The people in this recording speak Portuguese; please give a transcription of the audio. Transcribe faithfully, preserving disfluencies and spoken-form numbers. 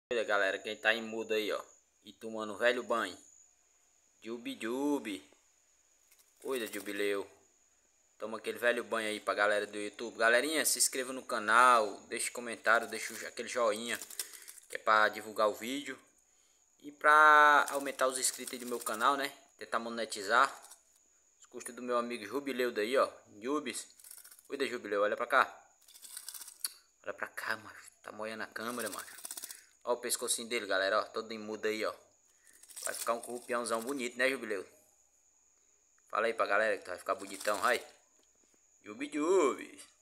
Olha, galera, quem tá em mudo aí, ó, e tomando velho banho. Jubi Jubi. Cuida, Jubileu. Toma aquele velho banho aí pra galera do YouTube. Galerinha, se inscreva no canal, deixe comentário, deixe aquele joinha, que é pra divulgar o vídeo. E pra aumentar os inscritos aí do meu canal, né? Tentar monetizar. Os custos do meu amigo Jubileu daí, ó. Jubis. Cuida, Jubileu, olha pra cá. Olha pra cá, macho. Tá molhando a câmera, macho. Ó o pescocinho dele, galera, ó. Todo em muda aí, ó. Vai ficar um corrupiãozão bonito, né, Jubileu? Fala aí pra galera que vai ficar bonitão, vai. Jubi Jubi.